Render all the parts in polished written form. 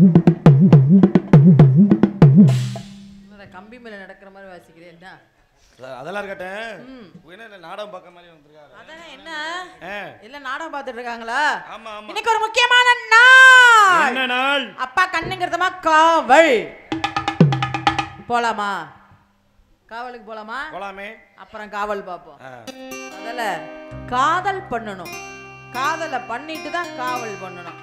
கம்பி மேல நடக்கிற மாதிரி வாசிக்கிறேன். என்ன அதெல்லாம் இருக்கட்டும். நாடகம் பார்க்க மாதிரி வந்திருக்காங்க. அதானே என்ன எல்லாம் நாடகம் பார்த்துட்டு இருக்காங்களா? ஆமா ஆமா. இன்னைக்கு ஒரு முக்கியமான நாள். என்ன நாள்? அப்பா கண்ணுங்கிறதுமா காவல். போலாமா? காவலுக்கு போலாமா? போலாமே. அப்புறம் காவல் பார்ப்போம். அதனால காதல் பண்ணணும். காதலை பண்ணிட்டு தான் காவல் பண்ணணும்.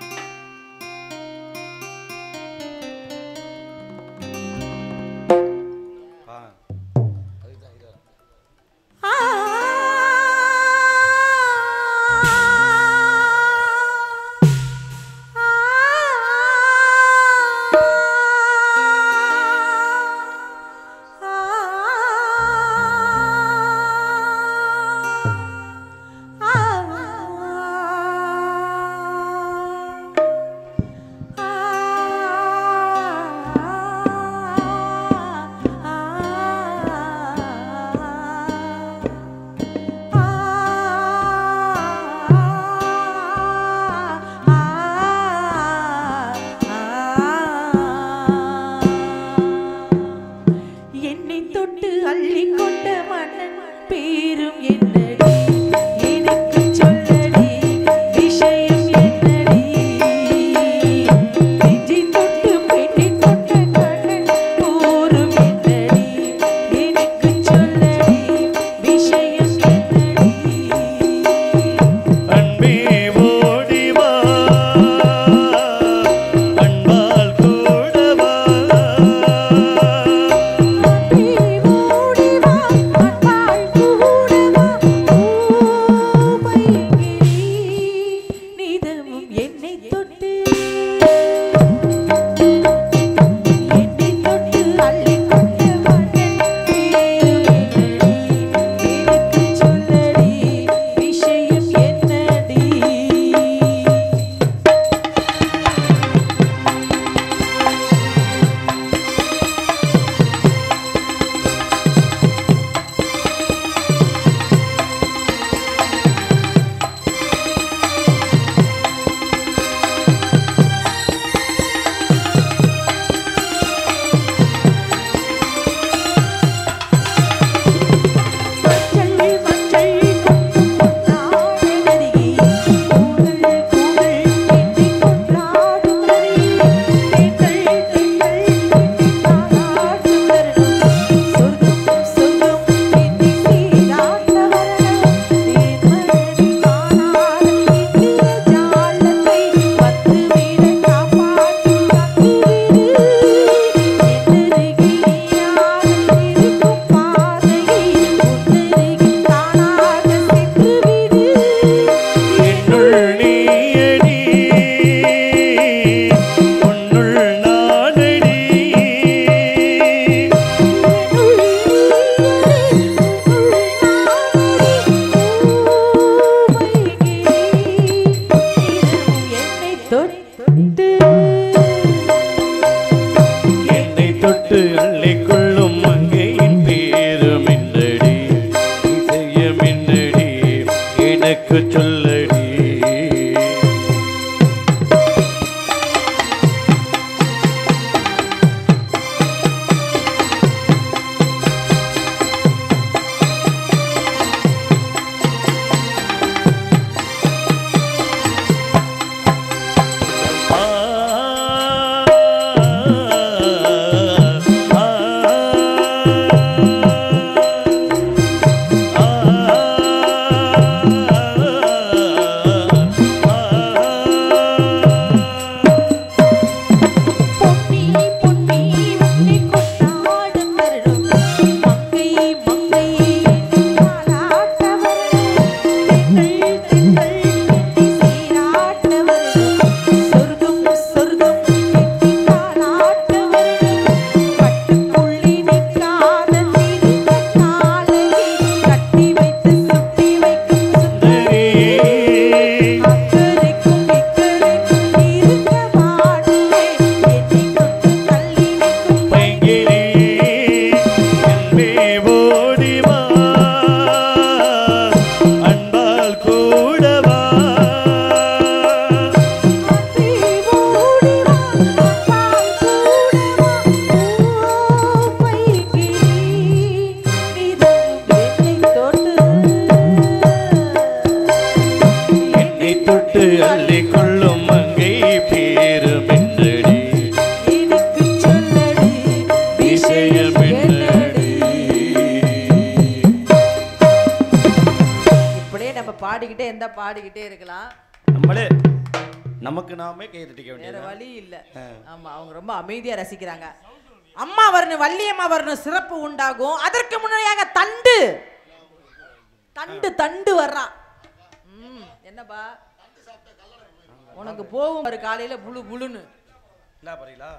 இருந்தா பாடிக்கிட்டே இருக்கலாம். நம்மளே நமக்கு நாமே கை தட்டிக்க வேற வேண்டியது. வழி இல்ல. ஆமா, அவங்க ரொம்ப அமைதியா ரசிக்கிறாங்க. அம்மா வரணும், வள்ளியம்மா வரணும், சிறப்பு உண்டாகும். அதற்கு முன்னாடியாக தண்டு தண்டு தண்டு வர்றான். என்னப்பா உனக்கு போகும் ஒரு காலையில புழு புழுன்னு இல்ல பாருங்களா?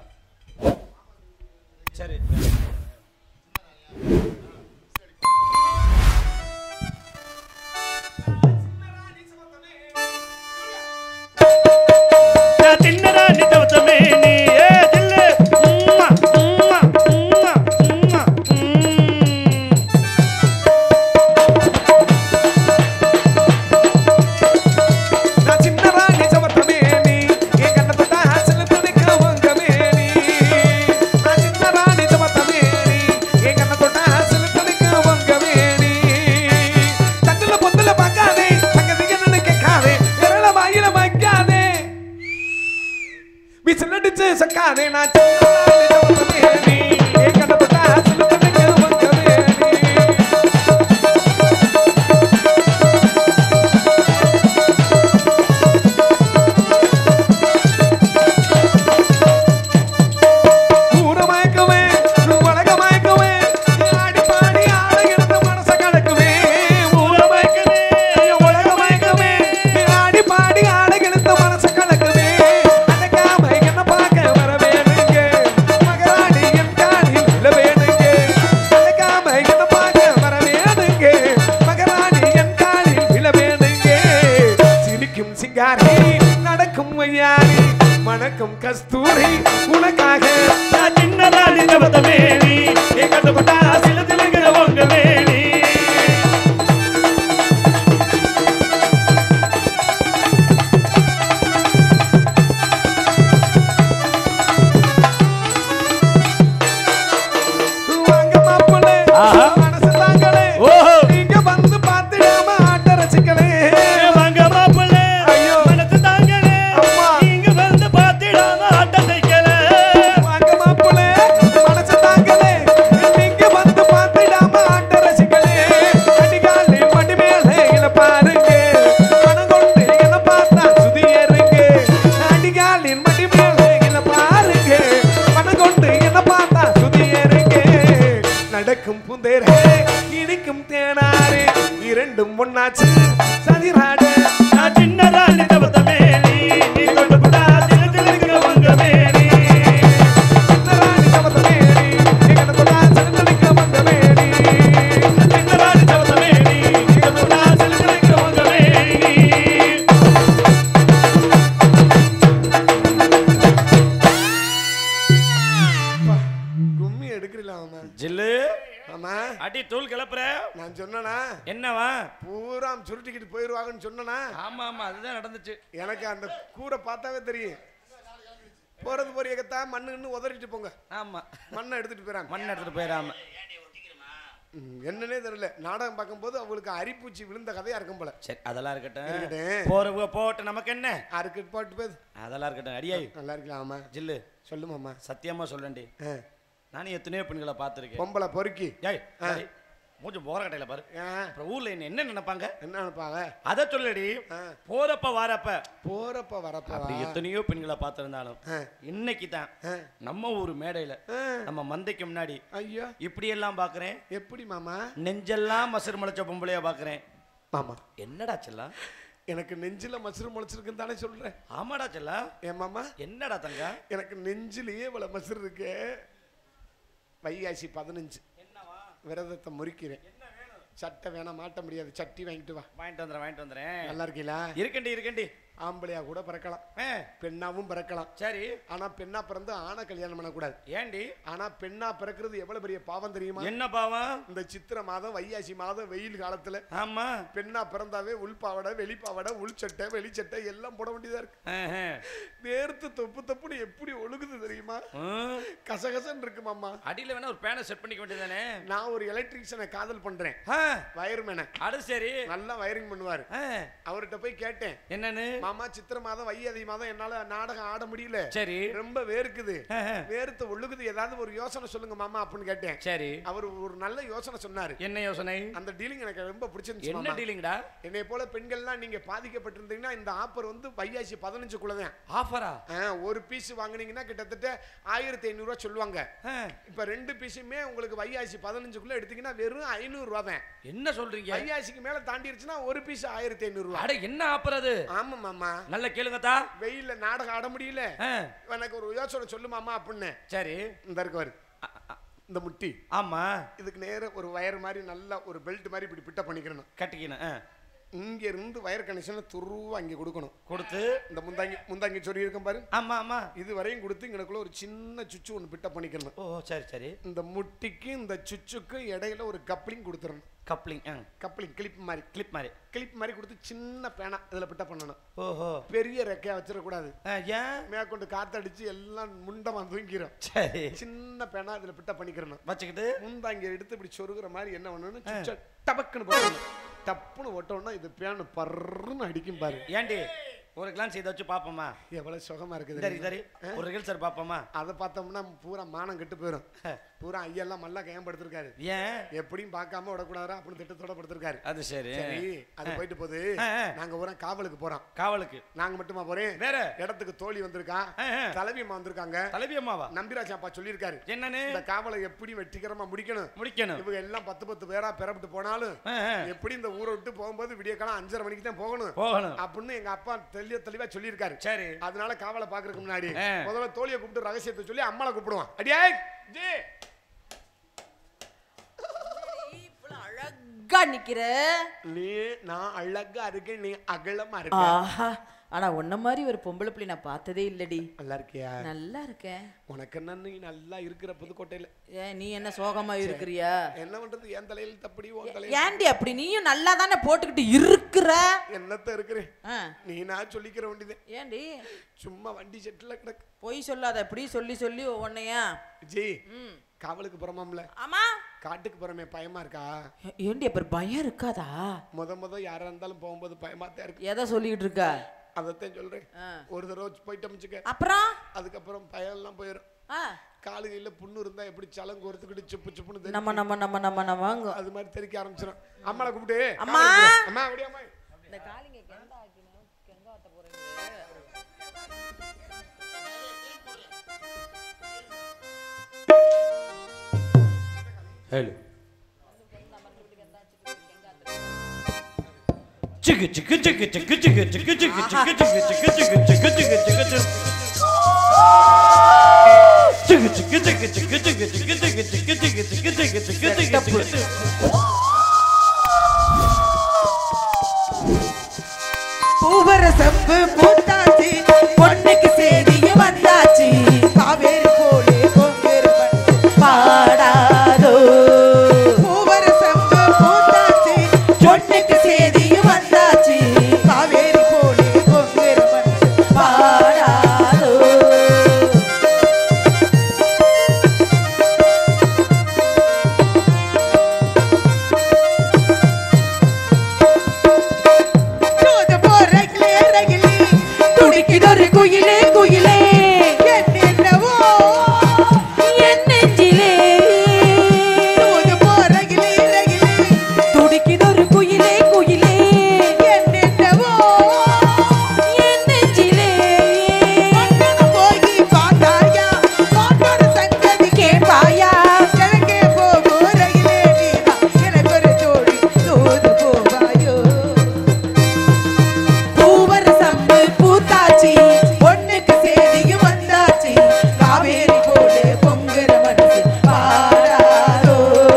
சரி தின்னடா நித்தவத்தமே நீ ஏ தில்லு உம்மா உம்மா உம்மா உம்மா நான் சின்னடா நித்தவத்தமே நீ ஏ கண்ணத்தட்ட ஹாசல துணிக்க வங்கமே நீ நான் சின்னடா நித்தவத்தமே நீ ஏ கண்ணத்தட்ட ஹாசல துணிக்க வங்கமே நீ தட்டுல பொந்துல பார்க்காதே சங்கதி என்னன்னு கேட்காதே விரல வாயில வைக்காதே விசிலடிச்சு சக்காதே நான் சின்னதா நீ ஏ கண்ணத்தட்ட ஹாசல துணிக்க வங்கமே நீ ஊரமாய்க்கவே உலகமாய்க்கவே ஆடி பாடி ஆடுகிற மனச கலக்குவே ஊரமாய்க்கவே உலகமாய்க்கவே ஆடி பாடி ஆடுகிற மனச கலக்குவே அடக்காம என்ன பார்க்க வர வேணுங்க மகராணி என் காலில் விழ வேணுங்க அடக்காம என்ன பார்க்க வர வேணுங்க மகராணி என் காலில் விழ வேணுங்க சிரிக்கும் சிங்காரி நடக்கும் வையாரி மணக்கும் கஸ்தூரி உனக்காக நான் சின்னதா நித்தவத்தமே நீ ஏ கண்ணப்பட்ட ஹாசல துணிக்க வங்கமே நீ வாங்க மாப்பிள்ளை ஆஹா. மனசு தாங்களே ஓஹோ நீங்க வந்து பார்த்துடாம ஆட்ட ரசிக்கலே வாங்க மாப்பிள்ளை ஐயோ. மனசு தாங்களே அம்மா. நீங்க வந்து பாத்திடாம ஆட்ட தைக்கல வாங்க மாப்பிள்ளை மனசு தாங்களே நீங்க வந்து பார்த்துடாம ஆட்ட ரசிக்கலே அடிகாலே மடி மேலே இல பாருங்க மனம் கொண்டு என்ன பார்த்தா சுதியருங்க அடிகாலின் மடி மேலே இல பாருங்க மனம் கொண்டு என்ன பார்த்தா சுதியருங்க நடக்கும் புந்தேரே இனிக்கும் தேனாரே இரண்டும் ஒன்னாச்சு சதிராட நான் சின்னதா நித்தவத்தமே நீ நீ கண்ணப்பட்ட ஹாசல துணிக்க வங்கமே நீ சின்னராணி சமத்தமேரி எங்கடப்பட்டா சனத்தளிக்க வந்தமேரி சின்னதா நித்தவத்தமே நீ நீ கண்ணப்பட்ட ஹாசல துணிக்க வங்கமே நீ கும்மி எடுக்கிறீங்களா ஆமா ஜில்லு ஆமா அடி தூள் கிளப்புற நான் சொன்னனா என்னவா பூரா சுருட்டிக்கிட்டு போயிருவாங்கன்னு சொன்னனா ஆமா ஆமா அதுதான் நடந்துச்சு எனக்கு அந்த கூரை பார்த்தாவே தெரியும் போறது போறியத்தான் மண்ணுன்னு உதறிட்டு போங்க ஆமா மண்ணை எடுத்துட்டு போயிறாங்க மண் எடுத்துட்டு போயிடாம என்னன்னே தெரியல நாடகம் பார்க்கும்போது அவங்களுக்கு அரிப்பூச்சி விழுந்த கதையா இருக்கும் போல சரி அதெல்லாம் இருக்கட்டும் இருக்கட்டும். போறவங்க போட்டு நமக்கு என்ன அருக்கு பாட்டு போகுது அதெல்லாம் இருக்கட்டும் அடியாய் நல்லா இருக்கலாம் ஆமா ஜில்லு சொல்லுமாம்மா சத்தியமா சொல்லண்டி நானும் எத்தனையோ பெண்களை பார்த்துருக்கேன் பொம்பளை பொறுக்கி ஏய் ஏய், மூஞ்சி போற கட்டையில பாரு அப்புறம் ஊர்ல என்ன நினைப்பாங்க என்ன நினைப்பாங்க அத சொல்லடி போறப்ப வாரப்ப போறப்ப வரப்ப அப்படி எத்தனையோ பெண்களை பார்த்திருந்தாலும் இன்னைக்கு தான் நம்ம ஊர் மேடையில நம்ம மந்தைக்கு முன்னாடி ஐயோ இப்படி எல்லாம் பாக்குறேன் எப்படி மாமா நெஞ்செல்லாம் மசர் முளைச்ச பொம்பளையா பாக்குறேன் மாமா என்னடா செல்லா எனக்கு நெஞ்சில மசுறு முளைச்சிருக்குன்னு தானே சொல்றேன் ஆமாடா செல்லா ஏன் மாமா என்னடா தங்கா எனக்கு நெஞ்சிலேயே இவ்வளவு மசுறு இருக்கு வைகாசி 15 விரதத்தை முறிக்கிறேன் சட்டை வேணாம் மாட்ட முடியாது சட்டி வாங்கிட்டு வா வாங்கிட்டு வந்துறேன் நல்லா இருக்கீங்களா இருக்கண்டி ஆம்பளையா கூட பிறக்கலாம் பெண்ணாவும் பிறக்கலாம் சரி ஆனா பெண்ணா பிறந்து ஆணை கல்யாணம் பண்ணக்கூடாது ஏண்டி ஆனா பெண்ணா பிறக்கிறது எவ்வளவு பெரிய பாவம் தெரியுமா என்ன பாவம் இந்த சித்திரை மாதம் வைகாசி மாதம் வெயில் காலத்துல ஆமா பெண்ணா பிறந்தாவே உள்பாவடை வெளிப்பாவடை உள்சட்டை வெளிச்சட்டை எல்லாம் போட வேண்டியதா இருக்கு வேர்த்து தொப்பு தொப்புன்னு எப்படி ஒழுகுது தெரியுமா கசகசன்னு இருக்கு மாமா அடியில வேணா ஒரு பேனை செட் பண்ணிக்க வேண்டியதானே நான் ஒரு எலக்ட்ரீஷியனை காதல் பண்றேன் வயர்மேனை அது சரி நல்லா வயரிங் பண்ணுவாரு அவர்கிட்ட போய் கேட்டேன் என்னன்னு மாமா சித்திரை மாதம் வைகாசி மாதம் என்னால நாடகம் ஆட முடியல. சரி. ரொம்ப வேர்க்குது, வேர்த்து ஒழுகுது, ஏதாவது ஒரு யோசனை சொல்லுங்க மாமா அப்படின்னு கேட்டேன். சரி. அவர் ஒரு நல்ல யோசனை சொன்னாரு. என்ன யோசனை? அந்த டீலிங் எனக்கு ரொம்ப பிடிச்சிருந்துச்சு. என்ன டீலிங்டா? என்னை போல பெண்கள்லாம் நீங்க பாதிக்கப்பட்டிருந்தீங்கன்னா இந்த ஆஃபர் வந்து வைகாசி 15க்குள்ளதான் ஆஃபரா? ஒரு பீஸ் வாங்குனீங்கன்னா கிட்டத்தட்ட 1500 ரூபாய் சொல்லுவாங்க. இப்ப 2 பீஸுமே உங்களுக்கு வைகாசி 15க்குள்ள எடுத்தீங்கன்னா வெறும் 500 ரூபாய் தான். என்ன சொல்றீங்க? வைகாசிக்கு மேல தாண்டிருச்சுன்னா ஒரு பீஸ் 1500 ரூபாய். அட என்ன ஆஃபர் அது? ஆமா மாமா. நல்ல கேளுங்கதா. வெயில்ல நாடகம் ஆட முடியல, எனக்கு ஒரு யோசனை சொல்லு மாமா அப்படின்னு. சரி. இந்த இருக்குவாரு இந்த முட்டி. ஆமா. இதுக்கு நேர ஒரு வயர் மாதிரி நல்ல ஒரு பெல்ட் மாதிரி இப்படி பிட்ட பண்ணிக்கணும், கட்டிக்கணும். இங்க இருந்து வயர் கனெக்ஷன் துருவா இங்க கொடுக்கணும். கொடுத்து இந்த முந்தாங்கி சொல்லி இருக்கும் பாரு. ஆமா ஆமா. இது வரையும் கொடுத்து இங்கனக்குள்ள ஒரு சின்ன சுச்சு ஒன்று பிட்ட பண்ணிக்கணும். ஓ சரி சரி. இந்த முட்டிக்கு இந்த சுச்சுக்கு இடையில ஒரு கப்ளிங் கொடுத்துடணும். கப்ளிங் கிளிப் மாதிரி கொடுத்து சின்ன பேனா இதுல பிட்ட பண்ணணும். ஓஹோ. பெரிய ரெக்கையா வச்சிடக்கூடாது. ஏன்? மேற்கொண்டு காத்தடிச்சு எல்லாம் முண்டமா தூங்கிரும். சரி. சின்ன பேனா இதுல பிட்ட பண்ணிக்கிறணும். வச்சுக்கிட்டு முந்தாங்க எடுத்து இப்படி சொருகிற மாதிரி என்ன பண்ணணும், சுச்ச டபக்குன்னு போடணும். டப்புன்னு ஓட்டோம்னா இது பேனு பர்ன்னு அடிக்கும் பாரு. ஏண்டி ஒரு கிளான்ஸ் இதை வச்சு பாப்போமா? எவ்வளவு சுகமா இருக்குது. சரி சரி. ஒரு ரிகல்சர் பாப்போமா? அதை பார்த்தோம்னா பூரா மானம் கெட்டு போயிடும். பூரா ஐயெல்லாம் மல்லா கையப்படுத்திருக்காரு. ஏன்? எப்படியும் பார்க்காம விடக்கூடாதா அப்படின்னு திட்டத்தோட படுத்திருக்காரு. அது சரி. அது போயிட்டு போது நாங்க ஊரா காவலுக்கு போறோம். காவலுக்கு நாங்க மட்டுமா போறேன், வேற இடத்துக்கு தோழி வந்திருக்கான், தலைவியம்மா வந்திருக்காங்க. தலைவியம்மாவா? நம்பிராஜ் அப்பா சொல்லியிருக்காரு என்னன்னு, இந்த காவலை எப்படி வெற்றிகரமா முடிக்கணும். இவங்க எல்லாம் 10 பேரா பெறப்பட்டு போனாலும் எப்படி இந்த ஊரை விட்டு போகும்போது விடிய காலம் 5:30 மணிக்கு தான் போகணும் அப்படின்னு எங்க அப்பா தெளிவா சொல்லியிருக்காரு. சரி. அதனால காவலை பாக்குறதுக்கு முன்னாடி முதல்ல தோழியை கூப்பிட்டு ரகசியத்தை சொல்லி அம்மாளை கூப்பிடுவான். அடியே அழகா நிக்கிற நீ, நான் அழகா இருக்கேன், நீ அகலமா இருக்க. ஆனா உன்ன மாதிரி ஒரு பொம்பளை பிள்ளை நான் பார்த்ததே இல்லடி. நல்லா இருக்கியா? நல்லா இருக்கேன். உனக்கு என்ன, நீ நல்லா இருக்கிற புதுக்கோட்டையில. ஏன் நீ என்ன சோகமா இருக்கிறியா? என்ன பண்றது, என் தலையில தப்படி உன் தலையில. ஏண்டி அப்படி நீயும் நல்லா தானே போட்டுக்கிட்டு இருக்கிற? என்னத்த இருக்கிறேன் நீ, நான் சொல்லிக்கிற வேண்டியது. ஏண்டி சும்மா வண்டி செட்டில் கிடக்கு. பொய் சொல்லாத, இப்படி சொல்லி சொல்லி உன்னையா ஜி காவலுக்கு போறோம்ல. ஆமா. காட்டுக்கு போறமே பயமா இருக்கா? ஏண்டி அப்புறம் பயம் இருக்காதா? முத யாரா இருந்தாலும் போகும்போது பயமா தான் இருக்கு. எதை சொல்லிட்டு இருக்க? அதத்தான் சொல்றேன். ஒரு தடவை போயிட்டு அமைச்சுக்க, அப்புறம் அதுக்கப்புறம் பயம் எல்லாம் போயிடும். காலு கையில புண்ணு இருந்தா எப்படி சலங்கு ஒருத்துக்கிட்டு சுப்பு சுப்புன்னு நம்ம நம்ம நம்ம நம்ம நம்ம அது மாதிரி தெரிக்க ஆரம்பிச்சிடும். அம்மாளை கூப்பிட்டு, அம்மா அம்மா அப்படியே அம்மா இந்த காலிங்க கெண்டா ஆக்கினோம், கெண்டா ஆட்ட போறீங்க. ஹலோ சிக்கு சிக்கு சிக்கு சிக்கு சிக்கு சிக்கு சிக்கு சிக்கு சிக்கு சிக்கு சிக்கு சிக்கு சிக்கு சிக்கு பூவர செம்பு பூத்தாச்சு, பொண்ணுக்கு சேதியும் வந்தாச்சு, காவேரி போலே பொங்கரு பாடாதோ. பூவர செம்பு பூத்தாச்சு, பொண்ணுக்கு சேதியும் வந்தாச்சு, காவேரி போலே பொங்கரு பாடாதோ. துடிக்குதொரு குயிலே குயிலே என்னென்னவோ என் நெஞ்சிலே. துடிக்குதொரு குயிலே குயிலே என்னென்னவோ என் நெஞ்சிலே. போய் பார்த்தாயா, ஒரு சங்கதி கேட்பாயா, கிழக்கே போகும் ரயிலே நீதான் எனக்கு ஒரு ஜோடி தூது போவாயோ. பூவர சம்பு பூத்தாச்சி, பொண்ணுக்கு சேதியும் வந்தாச்சி, காவேரி போலே பொங்குற மனசு பாடாதோ.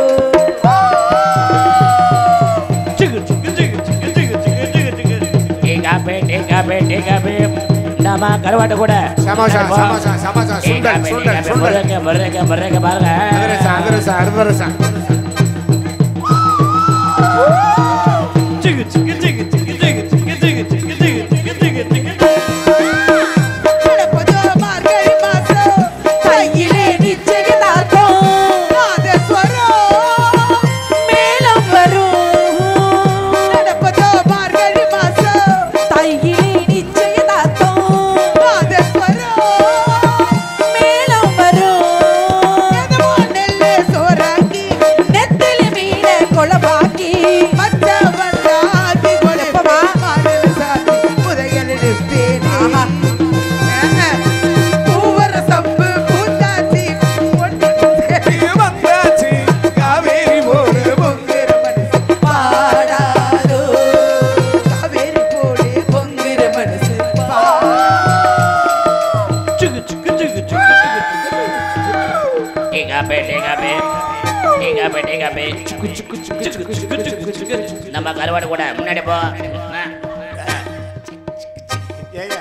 கருவாட்டு கூட கையிலே நிச்சயதார்த்தம், மேலம் வரும். நடப்பதோ மார்கழி மாசம், தையிலே நிச்சய நம்ம கருவாடு கூட முன்னாடி போ. ஏங்க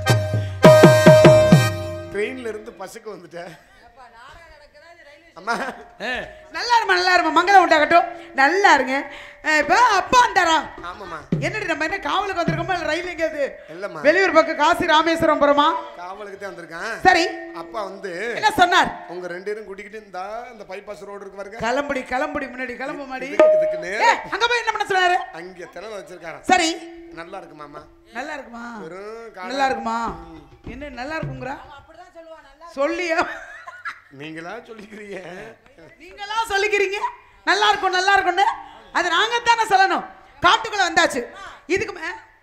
ட்ரெயின்ல இருந்து பஸ்ஸுக்கு வந்துட்டேன். அம்மா நல்லா இருமா நல்லா இருமா மங்களம் உண்டாகட்டும் நல்லா இருங்க. இப்போ அப்பா வந்தாரா? ஆமாம்மா. என்னடி நம்ம என்ன காவலுக்கு வந்திருக்கோமா இல்லை ரயில் எங்கேயாவது இல்லம்மா வெளியூர் பக்கம் காசி ராமேஸ்வரம் போறோமா? காவலுக்கு தான் வந்திருக்கேன். சரி அப்பா வந்து என்ன சொன்னார்? உங்க ரெண்டு பேரும் கூட்டிக்கிட்டு இந்த பைபாஸ் ரோடு இருக்கு பாருங்க. கிளம்புடி முன்னாடி கிளம்பு மாடி. இதுக்கு நேரா அங்க போய் என்ன பண்ண சொன்னாரு? அங்க திறந்து வச்சிருக்காரு. சரி நல்லா இருக்கு மாமா. நல்லா இருக்குமா? வெறும் நல்லா இருக்குமா? என்ன நல்லா இருக்குங்கறா? சொல்லியா? நீங்களா சொல்லிக்கிறீங்க. நீங்களா சொல்லிக்கிறீங்க நல்லா இருக்கும்னு. அது நாங்க தானே சொல்லணும். காட்டுக்குள்ள வந்தாச்சு. இதுக்கு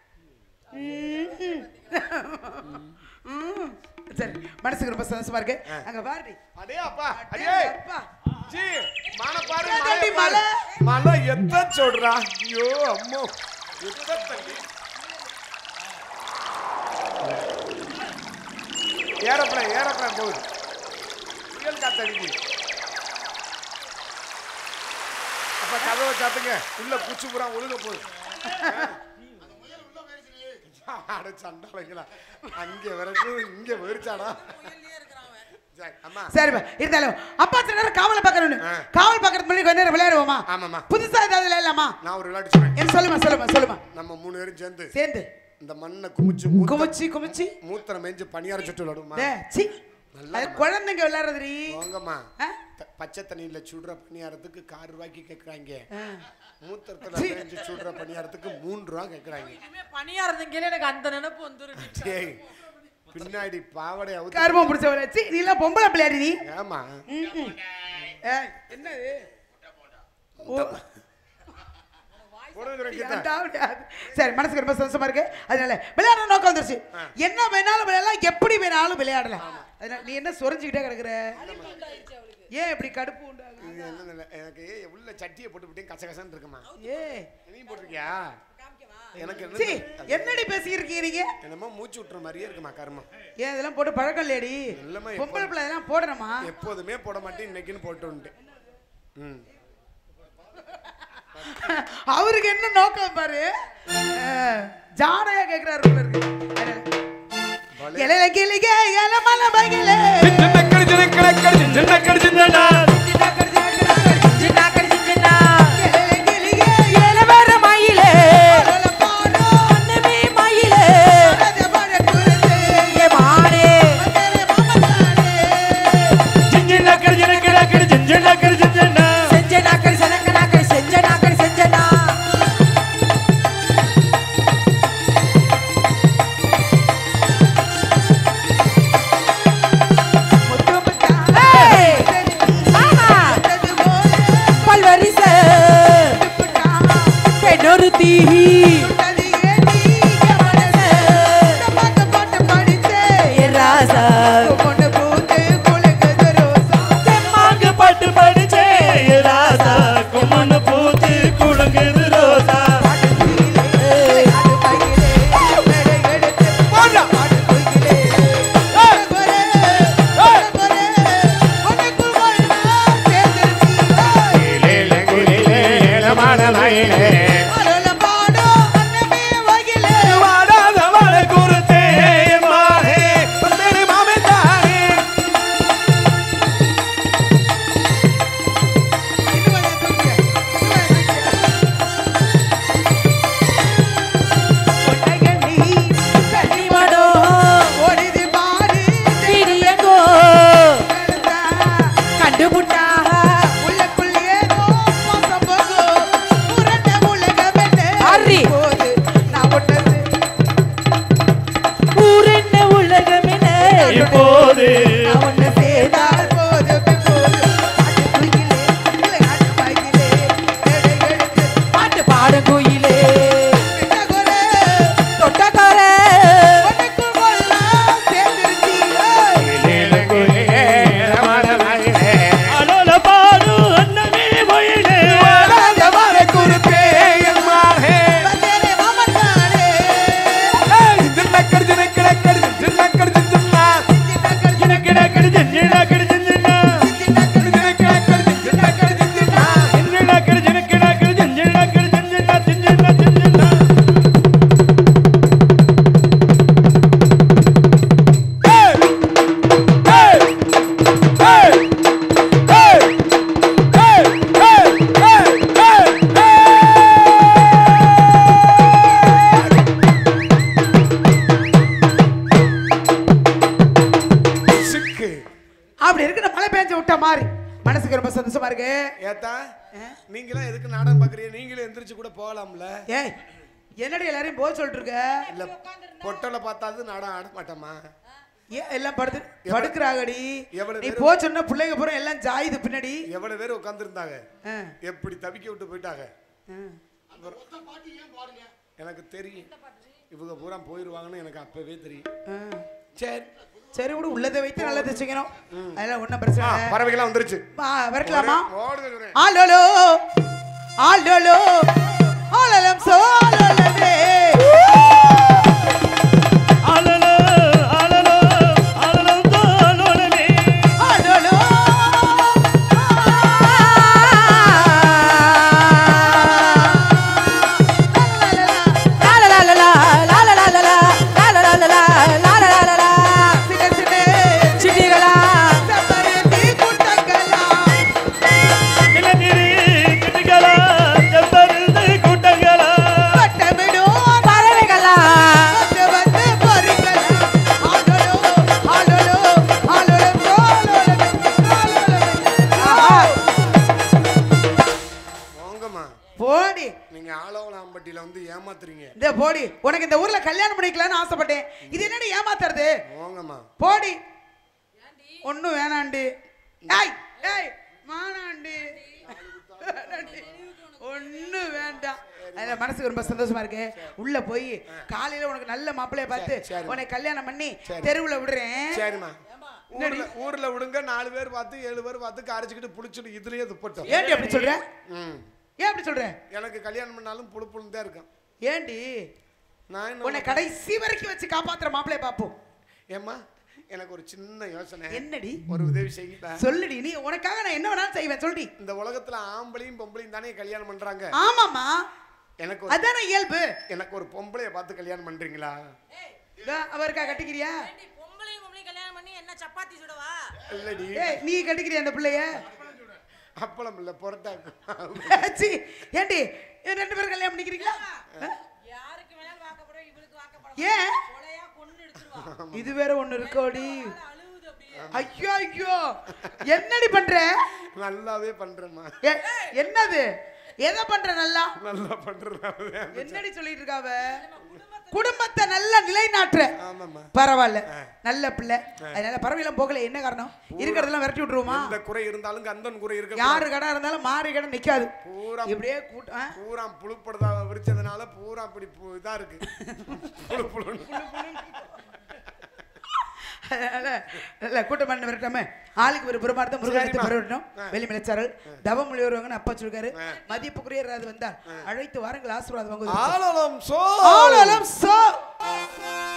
சரி மனசுக்கு ரொம்ப சந்தோஷமா இருக்கு. அங்க பாருடி. அடே அப்பா அடே அப்பா ஜி மலை பாரு என்னடி மலை மலை? மலை எத்த சொல்றா. ஐயோ அம்மா எத்த தள்ளி ஏரோப்ளேன் போகுது. புயல் காத்தடிக்கு. அப்ப கதவை சாத்துங்க. உள்ள குச்சி புறா ஒழுக போகுது. அட சண்டாளங்களா அங்க வரைக்கும் இங்க வெறிச்சாடா. அம்மா சரிப்பா இருந்தாலும் அப்பா சில நேரம் காவல் பார்க்கணும். காவல் பார்க்கறதுக்கு முன்னாடி கொஞ்ச நேரம் விளையாடுவோமா? ஆமாம்மா. புதுசா ஏதாவது விளையாடலாமா? நான் ஒரு விளையாட்டு சொல்றேன். என்ன சொல்லுமா. நம்ம 3 பேரும் சேர்ந்து இந்த மண்ணை குமிச்சு மூத்திரம் மேய்ஞ்சு பணியார சுட்டு விளையாடுமா? சி அது குழந்தைங்க விளையாடுறதுரி. வாங்கம்மா. பச்சை தண்ணியில சுடுற பணியாரத்துக்கு 6 ரூபாய்க்கு கேட்கறாங்க. மூத்திரத்துல மேய்ஞ்சு சுடுற பணியாரத்துக்கு 3 ரூபா கேட்கறாங்க. பணியாரதுங்க எனக்கு அந்த நினைப்பு வந்துருச்சு. பின்னாடி பாவடை அவுத்து கர்மம் பிடிச்சவரே. சி நீ எல்லாம் பொம்பளை பிள்ளையாடி நீ. ஆமா. என்னது? சரி மனசுக்கு ரொம்ப சந்தோஷமா இருக்கு. அதனால விளையாட நோக்கம் வந்துருச்சு. என்ன வேணாலும் விளையாடலாம், எப்படி வேணாலும் விளையாடலாம். அதனால நீ என்ன சொரிஞ்சுக்கிட்டே கிடக்குற? ஏன் இப்படி கடுப்பு உண்டாகுது? எனக்கு உள்ள சட்டியை போட்டு கசகசன்னு இருக்குமா? நீ போட்டிருக்கியா? எனக்கு என்னடி பேசியிருக்கீங்க நீங்க? என்னமோ மூச்சு விட்டுற மாதிரியே இருக்குமா கர்மம். ஏன் இதெல்லாம் போட்டு பழக்கம் இல்லையடி? பொம்பளை பிள்ளை இதெல்லாம் போடணுமா? எப்போதுமே போட மாட்டேன், இன்னைக்குன்னு போட்டு. அவருக்கு என்ன நோக்கம் பாரு. ஜாடையா கேக்குறாரு. இலையில கிளிகே இலமல பகிலே அப்படி இருக்கு மழை பெஞ்ச விட்ட மாதிரி மனசுக்கு ரொம்ப சந்தோஷமா இருக்கு. ஏத்தா நீங்களும் எதுக்கு நாடகம் பாக்குறீங்க? நீங்களும் எந்திரிச்சு கூட போகலாம்ல. ஏய் என்னடி எல்லாரையும் போக சொல்லிட்டு இருக்க? இல்ல பொட்டலை பார்த்தாது நாடகம் ஆட மாட்டோமா? ஏன் எல்லாம் படுக்கிறாங்கடி. நீ போ சொன்ன பிள்ளைங்க பூரா எல்லாம் ஜாயுது பின்னாடி. எவ்வளவு பேர் உட்காந்துருந்தாங்க, எப்படி தவிக்க விட்டு போயிட்டாங்க. எனக்கு தெரியும் இவங்க பூரா போயிருவாங்கன்னு எனக்கு அப்பவே தெரியும். சரி சரி விடு, உள்ளதை வைத்து நல்லதை செய்யணும். அதெல்லாம் ஒன்றும் பிரச்சனை இல்லை. பறவைகள்லாம் வந்துருச்சு, வரலாமா? ஆலோலோ ஆலோலோ ஆலலம் சோலலே ஆலலோ ஆலலோ ஆலலம் தோலலே ஆலோலோ போடி. உனக்கு இந்த ஊர்ல கல்யாணம் பண்ணிக்கலாம்னு ஆசைப்பட்டேன். இது என்னடி ஏமாத்துறது? போடி. ஒண்ணும் வேணாண்டி. ஏய் ஏய் மானாண்டி ஒண்ணு வேண்டாம். அதுல மனசுக்கு ரொம்ப சந்தோஷமா இருக்கு. உள்ள போய் காலையில உனக்கு நல்ல மாப்பிள்ளைய பார்த்து உன்னை கல்யாணம் பண்ணி தெருவுல விடுறேன். சரிம்மா. ஊர்ல விடுங்க, 4 பேர் பார்த்து 7 பேர் பார்த்து காரிச்சுக்கிட்டு புடிச்சுட்டு இதுலயே துப்பட்டோம். ஏன்டி அப்படி சொல்ற? ஏன் அப்படி சொல்ற? எனக்கு கல்யாணம் பண்ணாலும் புழுப்புன்னு தான் இருக்கும். ஏண்டி உன்னை கடைசி வரைக்கும் வச்சு காப்பாத்துற மாப்பிள்ளைய பாப்போம். ஏம்மா எனக்கு ஒரு சின்ன யோசனை. என்னடி? ஒரு உதவி செய்யுங்க. சொல்லுடி. நீ உனக்காக நான் என்ன வேணாலும் செய்வேன், சொல்லுடி. இந்த உலகத்துல ஆம்பளையும் பொம்பளையும் தானே கல்யாணம் பண்றாங்க. ஆமாமா, எனக்கு அதான இயல்பு. எனக்கு ஒரு பொம்பளைய பார்த்து கல்யாணம் பண்றீங்களா? அவருக்கா கட்டிக்கிறியா? பொம்பளையும் பொம்பளையும் கல்யாணம் பண்ணி என்ன சப்பாத்தி சுடவா? இல்லடி. நீ கட்டிக்கிறியா அந்த பிள்ளைய? அப்பளம் இல்ல பொரோட்டா. ஏண்டி 2 பேரும் கல்யாணம் பண்ணிக்கிறீங்களா? யாருக்கு வேணாலும் வாக்கப்படும், இவளுக்கு வாக்கப்படும். ஏன் கொலையா கொன்னு எடுத்துருவா. இது வேற ஒண்ணு இருக்கோடி. ஐயோ ஐயோ என்னடி பண்ற? நல்லாவே பண்றேம்மா. என்னது? எதை பண்ற? நல்லா நல்லா பண்றேன். என்னடி சொல்லிட்டு இருக்காவ? குடும்பத்தை நல்ல நிலைநாட்டுற. ஆமாம்மா. பரவாயில்ல, நல்ல பிள்ளை. அதனால பறவைலாம் போகல. என்ன காரணம்? இருக்கிறதெல்லாம் விரட்டி விட்டுருவோமா? இந்த குறை இருந்தாலும் கந்தன் குறை இருக்கு. யாரு கடை இருந்தாலும் மாறி கடை நிக்காது. பூரா இப்படியே கூட்டம் பூரா புழுப்படுதா விரிச்சதுனால பூரா இப்படி இதா இருக்கு. புழு புழுன்னு. நல்ல கூட்டம் பண்ண விரட்டாம ஆளுக்கு ஒரு புறமார்த்தம் முருகானத்தை பரவட்டணும். வெளி மிளச்சாரல் தவம் மொழி வருவாங்கன்னு அப்பா சொல்லிருக்காரு. மதிப்புக்குரிய வந்தால் அழைத்து வாருங்கள், ஆசீர்வாதம் வாங்குவது. ஆலோலம் சோ ஆலோலம் சோ